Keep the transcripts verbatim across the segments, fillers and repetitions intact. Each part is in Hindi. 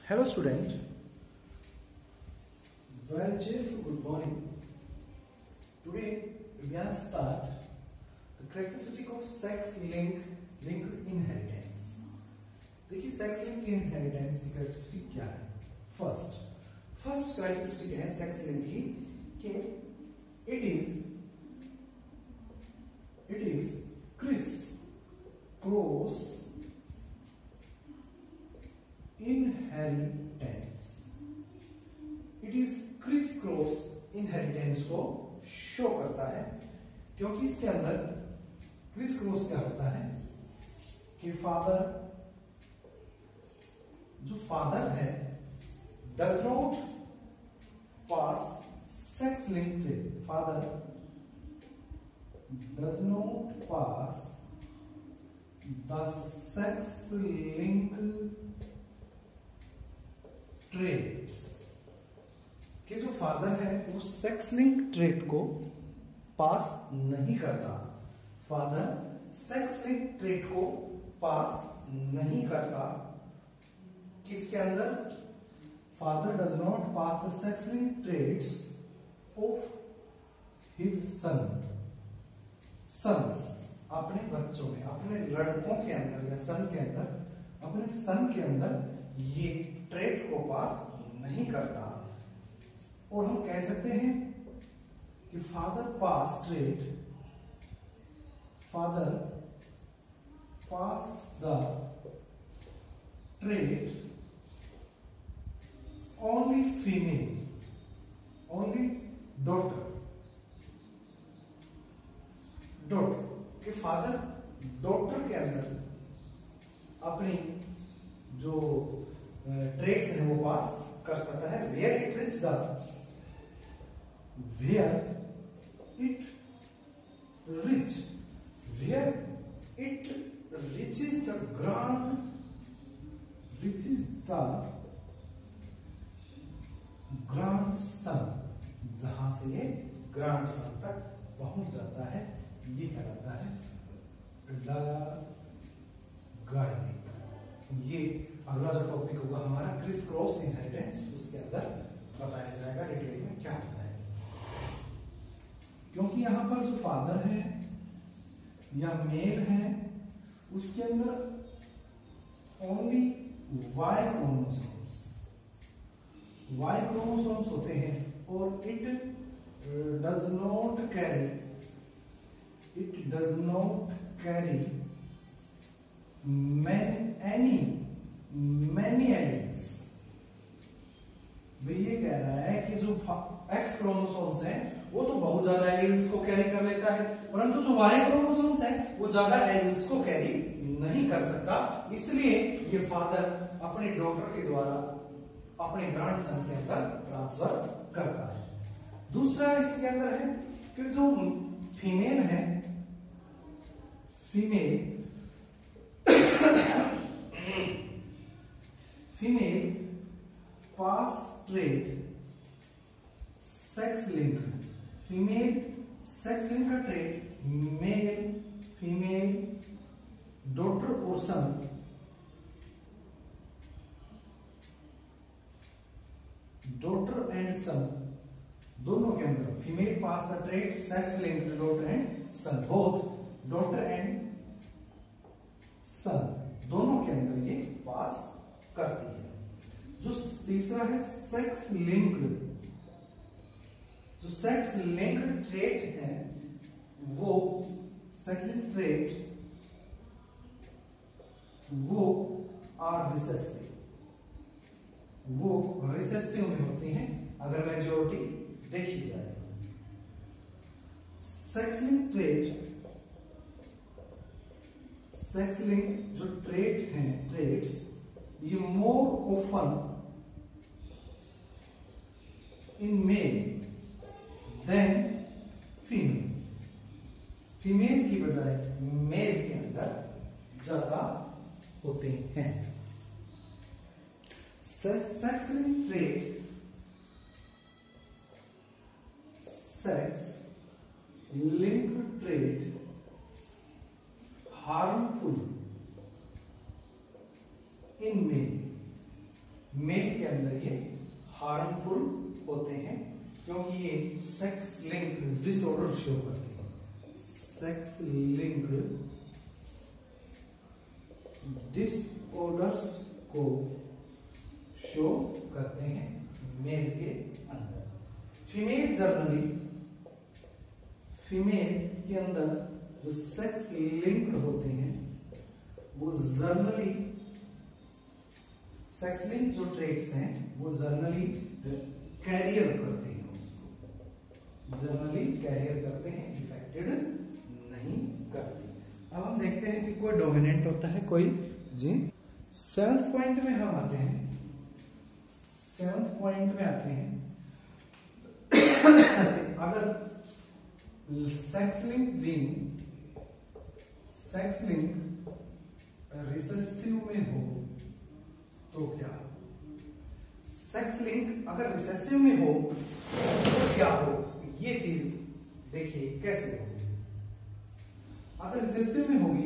Hello student, very cheerful good morning. Today we are start the characteristic of sex link linked inheritance. देखिए सेक्स लिंक इनहेरिटेंस की कैरेक्टरिस्टिक क्या है? फर्स्ट फर्स्ट कैरेक्टरिस्टिक है सेक्स लिंक की कि it is it is criss cross inheritance. It is criss cross inheritance को शो करता है क्योंकि इसके अंदर क्रिस क्रॉस क्या होता है कि फादर जो फादर है does not pass sex link trait. Father does not pass the sex link traits. कि जो फादर है वो सेक्स लिंक ट्रेट को पास नहीं करता. फादर सेक्स लिंक ट्रेट को पास नहीं करता. किसके अंदर? Father does not pass the sex link traits of his son. Sons अपने बच्चों में, अपने लड़कों के अंदर या सन के अंदर, अपने सन के अंदर ये ट्रेट को पास नहीं करता. और हम कह सकते हैं कि father pass trait father pass the trait only female, only daughter daughter के फादर डॉटर के अंदर अपनी जो ट्रेट्स हैं वो पास कर सकता है. Where it is the where it reach where it reaches the grand reaches the grandson. जहां से ये ग्रांड सन तक पहुंच जाता है ये कहलाता है गायनिक. ये अगला जो टॉपिक होगा हमारा क्रिस क्रॉस इनहेरिटेंस, उसके अंदर बताया जाएगा डिटेल में क्या होता है. क्योंकि यहां पर जो फादर है या मेल है उसके अंदर only Y chromosomes Y chromosomes होते हैं और it does not carry it does not carry any many aliens. वे ये कह रहा है कि जो एक्स क्रोमोसोम्स हैं वो तो बहुत ज्यादा एलियंस को कैरी कर लेता है, परंतु जो वाई क्रोमोसोम्स हैं वो ज्यादा एलियंस को कैरी नहीं कर सकता. इसलिए ये फादर अपने डॉटर के द्वारा अपने ग्रांड सन के अंदर ट्रांसफर करता है. दूसरा इसके अंदर है कि जो फीमेल है female female pass trait sex link female sex link का ट्रेट मेल फीमेल डॉटर और सन डॉटर एंड सन दोनों के अंदर female pass the trait sex link daughter and son. Both daughter and son दोनों के अंदर ये पास करती है. जो तीसरा है सेक्स लिंक्ड. जो सेक्स लिंक्ड ट्रेट है वो सेक्स लिंक्ड ट्रेट वो आर रिसेसिव वो रिसेसिव में होती हैं अगर मेजॉरिटी देखी जाए. Sex linked trait sex link जो ट्रेट हैं ट्रेट्स ये more often in male than female. Female की बजाय मेल के अंदर ज्यादा होते हैं. Sex link trait sex linked trait harmful in male male के अंदर ये हार्मफुल होते हैं, क्योंकि ये सेक्स लिंक्ड डिसऑर्डर शो करते हैं। सेक्स लिंक्ड डिसऑर्डर्स को शो करते हैं मेल के अंदर। फीमेल जनरली फीमेल के अंदर जो सेक्स लिंक्ड होते हैं वो जर्नली सेक्स लिंक जो ट्रेट्स हैं वो जर्नली कैरियर करते हैं, उसको जर्नली कैरियर करते हैं, इफेक्टेड नहीं करते। अब हम देखते हैं कि कोई डोमिनेंट होता है, कोई जीन। सेवंथ पॉइंट में हम आते हैं, सेवंथ पॉइंट में आते हैं अगर sex link gene sex link recessive में हो तो क्या? सेक्स लिंक अगर रिसेसिव में हो तो क्या हो, ये चीज देखिए कैसे होगी। अगर रिसेसिव में होगी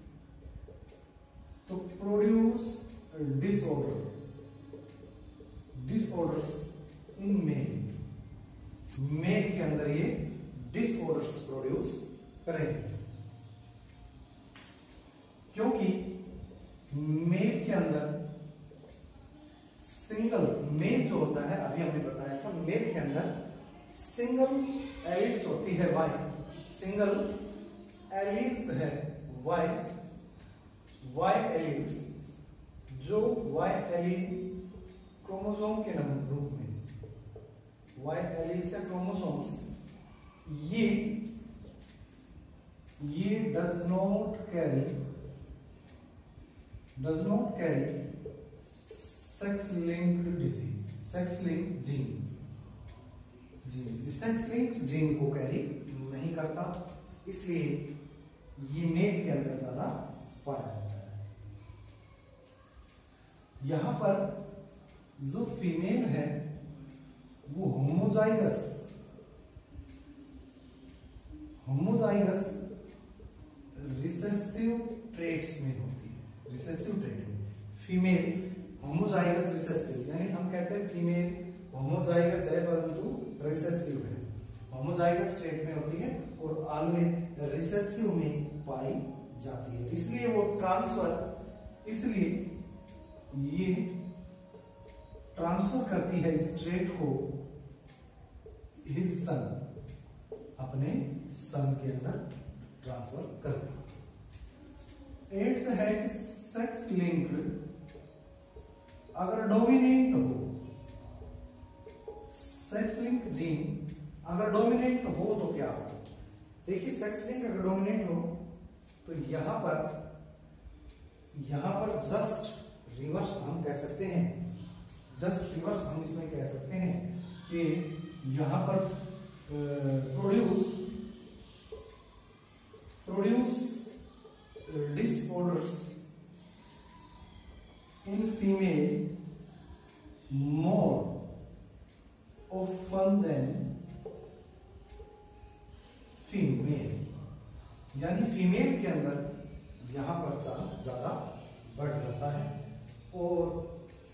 तो produce disorder disorders in male. Male के अंदर ये डिसऑर्डर्स प्रोड्यूस करेंगे, क्योंकि मेल के अंदर सिंगल मेल जो होता है, अभी हमने बताया था, मेल के अंदर सिंगल एलिड्स होती है वाई, सिंगल एलिड्स है वाई, वाई एलिड्स जो वाई एलिड क्रोमोसोम के रूप में, वाई एलिड्स या क्रोमोसोम्स, ये ये does not carry does not carry sex linked disease, sex link gene gene sex link gene को कैरी नहीं करता, इसलिए ये मेल के अंदर ज्यादा पाया जाता है। यहां पर जो फीमेल है वो होमोजाइगस होमोजाइगस रिसेसिव ट्रेट्स में होती है, रिसेसिव ट्रेट में फीमेल होमोजाइगस रिसेसिव, यानी हम कहते हैं फीमेल होमोजाइगस है परंतु रिसेसिव है, होमोजाइगस ट्रेट में होती है और ऑलवेज रिसेसिव में पाई जाती है, इसलिए वो ट्रांसफर इसलिए ये ट्रांसफर करती है इस ट्रेट को हिज सन, अपने सन के अंदर ट्रांसफर करती है। एट्थ है कि सेक्स लिंक्ड अगर डोमिनेंट हो, सेक्स लिंक जीन अगर डोमिनेंट हो तो क्या हो? देखिए सेक्स लिंक अगर डोमिनेंट हो तो यहां पर यहां पर जस्ट रिवर्स हम कह सकते हैं, जस्ट रिवर्स हम इसमें कह सकते हैं कि यहां पर produce produce disorders in female more often than female, यानी फीमेल के अंदर यहां पर चांस ज्यादा बढ़ जाता है और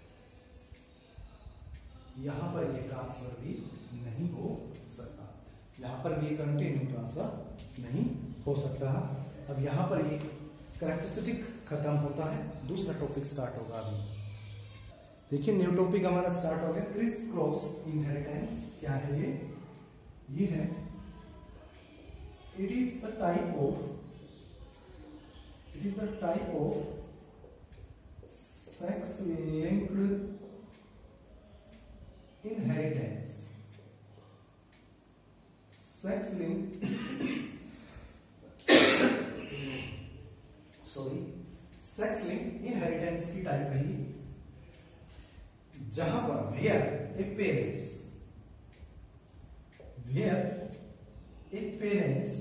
यहां पर ये ट्रांसफर भी नहीं हो सकता, यहां पर भी कंटिन्यू ट्रांसफर नहीं हो सकता। अब यहां पर ये कैरेक्टरिस्टिक खत्म होता है, दूसरा टॉपिक स्टार्ट होगा। अभी देखिए न्यू टॉपिक हमारा स्टार्ट हो गया, क्रिस क्रॉस इनहेरिटेंस। क्या है ये? ये है it is the type of it is the type of sex linked inheritance, sex link sorry sex link inheritance की टाइप है जहां पर where a parents where a parents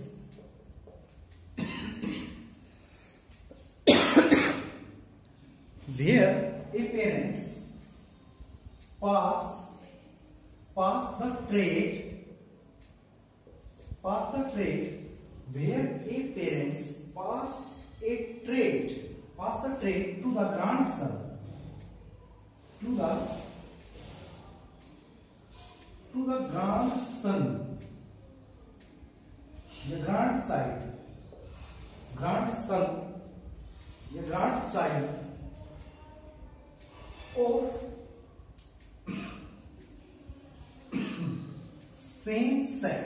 where a parents pass pass the trait pass the trait where a parents pass a trait pass the trait to the grandson to to the to the grandson, the grandchild, grandson, the grandchild of same sex,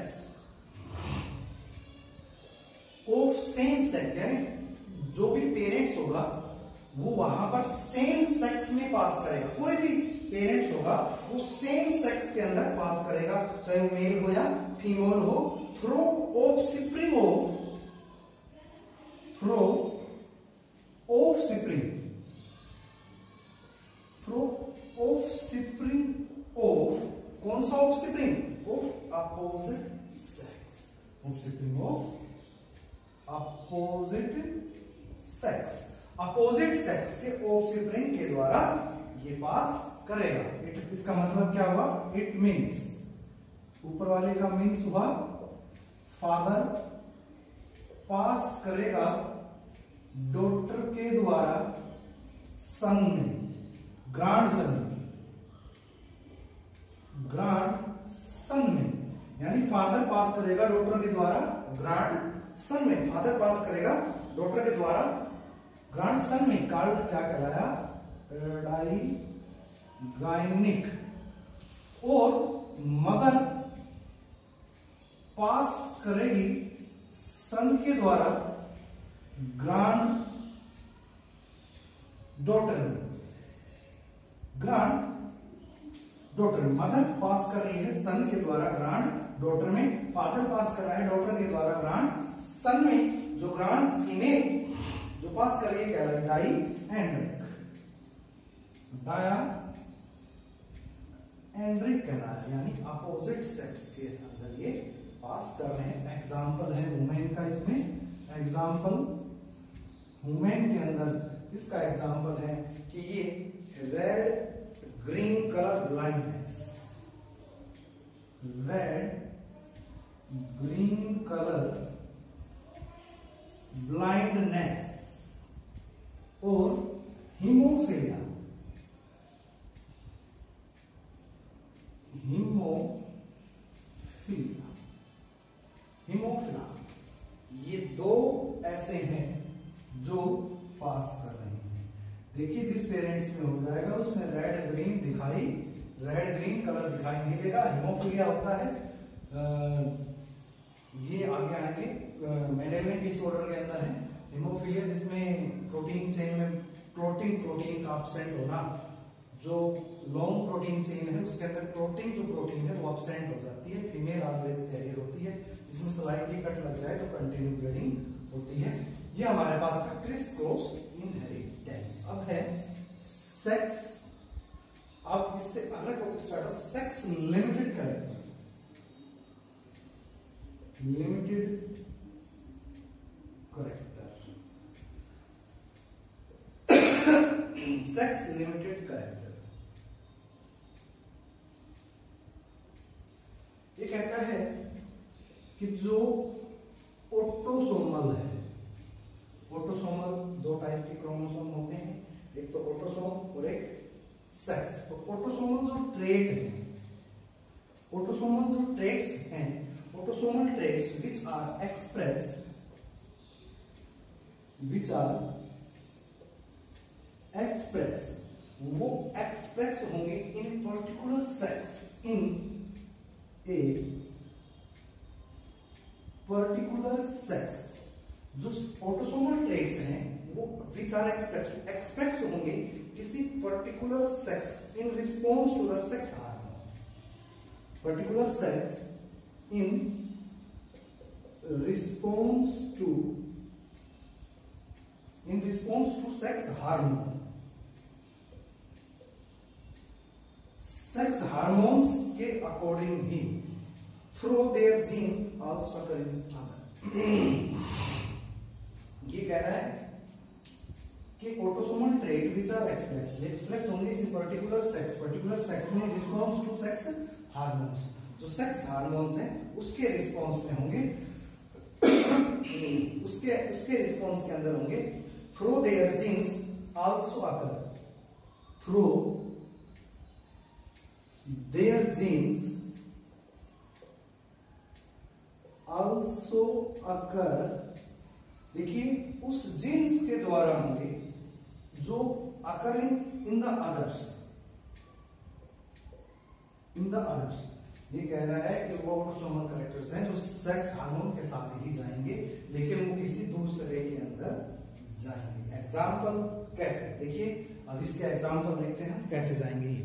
of same sex, यानी जो भी पेरेंट्स होगा वो वहां पर सेम सेक्स में पास करेगा। कोई भी पेरेंट्स होगा वो सेम सेक्स के अंदर पास करेगा, चाहे वो मेल हो या फीमेल हो, through offspring of through offspring through offspring of कौन सा offspring? Of opposite sex, offspring of opposite sex, opposite sex के ऑफस्प्रिंग के द्वारा ये पास करेगा। इसका मतलब क्या हुआ? इट मीन्स, ऊपर वाले का मीन्स हुआ फादर पास करेगा डॉटर के द्वारा सन में, ग्रांड सन, ग्रांड सन में, यानी फादर पास करेगा डॉटर के द्वारा ग्रांड सन में, फादर पास करेगा डॉटर के द्वारा ग्रांड सन में। कार्ड क्या कहलाया? डाइगाइनिक। और मदर पास करेगी सन के द्वारा ग्रांड डॉटर में, ग्रांड डॉटर, मदर पास कर रही है सन के द्वारा ग्रांड डॉटर में, फादर पास कर रहा है डॉटर के द्वारा ग्रांड सन में। जो ग्रांड फीमेल जो पास कर रही है क्या है? डाई एंड्रिक, डाया एंड्रिक कहलाया, यानी अपोजिट सेक्स के अंदर ये पास कर रहे हैं। एग्जाम्पल है वुमेन का, इसमें एग्जाम्पल वुमेन के अंदर इसका एग्जाम्पल है कि ये red green colour blindness, red green colour blindness और हीमोफीलिया, हीमोफीलिया, हीमोफीलिया, ये दो ऐसे हैं जो पास कर रहे हैं। देखिए जिस पेरेंट्स में हो जाएगा उसमें रेड ग्रीन दिखाई, रेड ग्रीन कलर दिखाई नहीं देगा, हीमोफीलिया होता है। आ, ये आगे आएंगे मेंडेलियन डिसऑर्डर के अंदर है हीमोफीलिया, जिसमें प्रोटीन चेन में क्लोटिंग प्रोटीन का एब्सेंट होना, जो लॉन्ग प्रोटीन चेन है उसके अंदर क्लोटिंग जो प्रोटीन है वो एब्सेंट हो जाती है। फीमेल ऑलवेज कैरियर होती है, जिसमें स्लाइटली कट लग जाए तो कंटिन्यू ब्लीडिंग होती है। ये हमारे पास था क्रिस क्रॉस इनहेरिटेंस। अब है सेक्स, अब इससे अलग टॉपिक स्टार्ट है, sex limited character, limited character, sex limited character. ये कहता है कि जो ऑटोसोमल है, ऑटोसोमल दो टाइप के क्रोमोसोम होते हैं, एक तो ऑटोसोम और एक सेक्स। तो ऑटोसोमल जो ट्रेट है, ऑटोसोमल जो ट्रेट्स हैं, autosomal traits which are expressed which are expressed वो express होंगे in particular sex, in a particular sex। जो autosomal traits हैं वो which are expressed express होंगे किसी particular sex in response to the sex hormone, particular sex in response to in response to sex hormone, sex hormones के अकॉर्डिंग ही through their gene also occur in other। ये कह रहा है कि autosomal trait which are express express होंगे इस पर्टिकुलर सेक्स, पर्टिकुलर सेक्स में रिस्पॉन्स टू सेक्स हार्मोन्स, जो सेक्स हार्मोन्स हैं उसके रिस्पॉन्स में होंगे उसके उसके रिस्पॉन्स के अंदर होंगे through their genes also occur, through their genes also occur, देखिए उस जीन्स के द्वारा होंगे जो occurring in the others, in the others. ये कह रहा है कि वो ऑटोसोमल कैरेक्टर्स हैं जो सेक्स हार्मोन के साथ ही जाएंगे, लेकिन वो किसी दूसरे के अंदर जाएंगे। एग्जाम्पल कैसे, देखिए अब इसके एग्जाम्पल देखते हैं कैसे जाएंगे ये।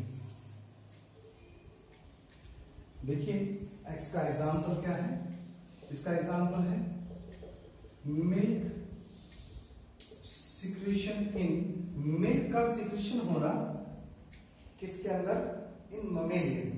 देखिए इसका एग्जाम्पल क्या है, इसका एग्जाम्पल है मिल्क सिक्रीशन इन, मिल्क का सिक्रीशन होना किसके अंदर, इन ममेलियन,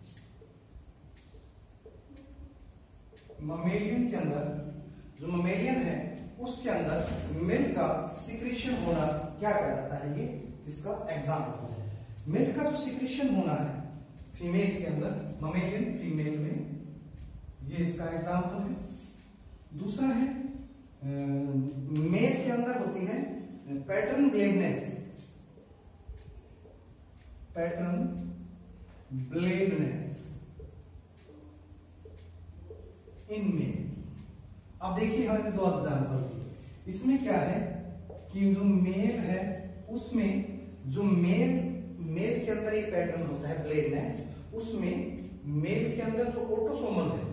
ममेलियन के अंदर, जो ममेलियन है उसके अंदर मिल्क का सिक्रीशन होना क्या कहलाता है, ये इसका एग्जाम्पल है। मिल्क का जो सिक्रीशन होना है फीमेल के अंदर, ममेलियन फीमेल में, ये इसका एग्जाम्पल है। दूसरा है मेल के अंदर होती है pattern baldness, pattern baldness in male. अब देखिए हमने दो एग्जाम्पल दिए, इसमें क्या है कि जो मेल है उसमें जो मेल मेल के अंदर ये पैटर्न होता है ब्लेडनेस, उसमें मेल के अंदर जो ऑटोसोमल है,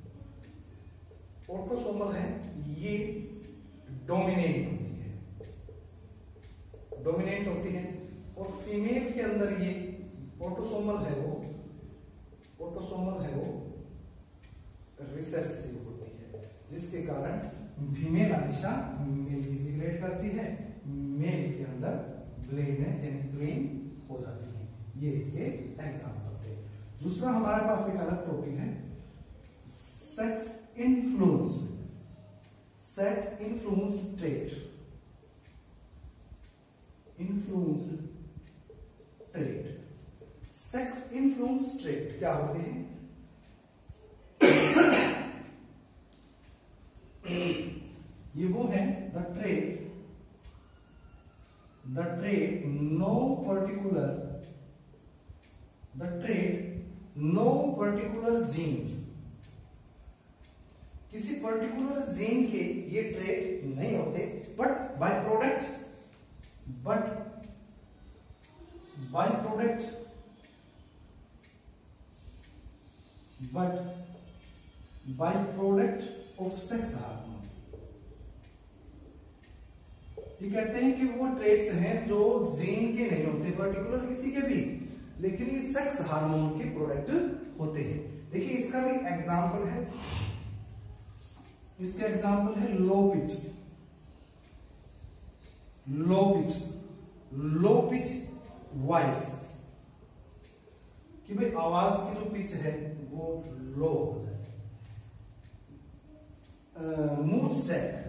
ऑटोसोमल है ये डोमिनेंट होती है, डोमिनेंट होती है, और फीमेल के अंदर ये ऑटोसोमल है वो ऑटोसोमल है वो रिसेसिव होती है, जिसके कारण फीमेल हमेशा मेल की सिगरेट करती है, मेल के अंदर ब्लेडनेस यानी क्लीन हो जाती है। ये इसके एग्जाम्पल थे। दूसरा हमारे पास एक अलग टॉपिक है sex influence, sex influence trait, influence trait. Sex influence trait क्या होते हैं, ये वो है the trait, the trait no particular, the trait no particular gene, किसी पर्टिकुलर जीन के ये ट्रेट नहीं होते, but by product, but by product but by product of sex hormone. ये कहते हैं कि वो ट्रेट्स हैं जो जीन के नहीं होते, पर्टिकुलर किसी के भी, लेकिन ये सेक्स हार्मोन के प्रोडक्ट होते हैं। देखिए इसका भी एग्जाम्पल है, इसका एग्जाम्पल है low pitch, low pitch, low pitch voice, कि भाई आवाज की जो पिच है वो लो हो जाए। मूड स्टैक,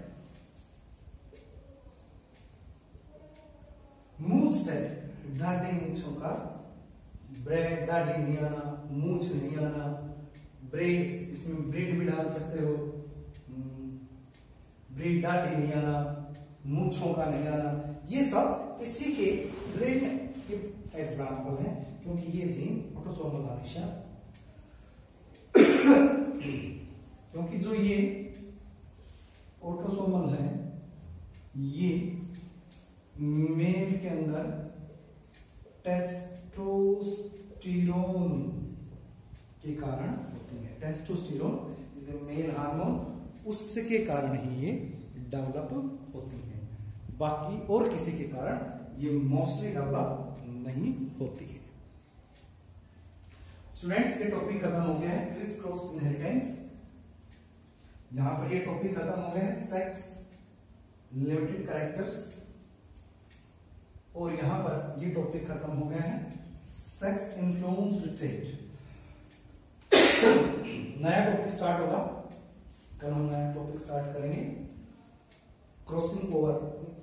मूड स्टैक दाढ़ी मूछों का, ब्रेड दाढ़ी नहीं आना, मूछ नहीं आना, ब्रेड, इसमें ब्रेड भी डाल सकते हो, ब्रेड दाढ़ी नहीं आना, मूछों का नहीं आना, ये सब इसी के ब्रेड के एग्जाम्पल हैं, क्योंकि ये जीन ऑटोसोमल हमेशा क्योंकि जो ये ऑटोसोमल है ये मेल के अंदर टेस्टोस्टेरोन के कारण होती है, testosterone is a male hormone, उसके कारण ही ये डेवलप होती है, बाकी और किसी के कारण ये मोस्टली डेवलप नहीं होती है। स्टूडेंट्स ये टॉपिक खत्म हो गया है क्रिस क्रॉस इनहेरिटेंस, यहां पर ये टॉपिक खत्म हो गया है सेक्स लिमिटेड कैरेक्टर्स, और यहां पर ये टॉपिक खत्म हो गया है सेक्स इन्फ्लुएंस्ड ट्रेट। नया टॉपिक स्टार्ट होगा, कल हम नया टॉपिक स्टार्ट करेंगे क्रॉसिंग ओवर